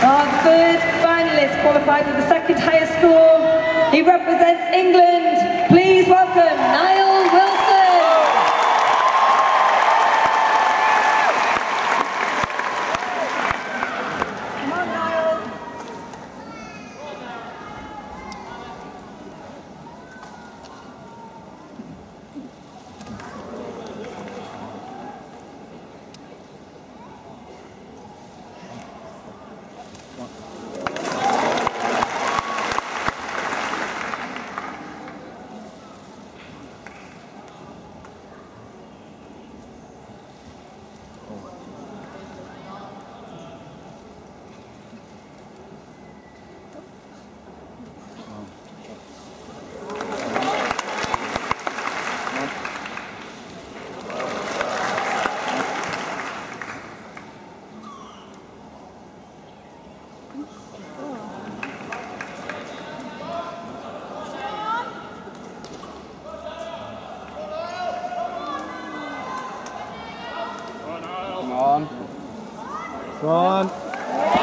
Our third finalist qualified with the second highest score. He represents England. Please welcome Nile Wilson. Come on, Nile. Come on. Come on.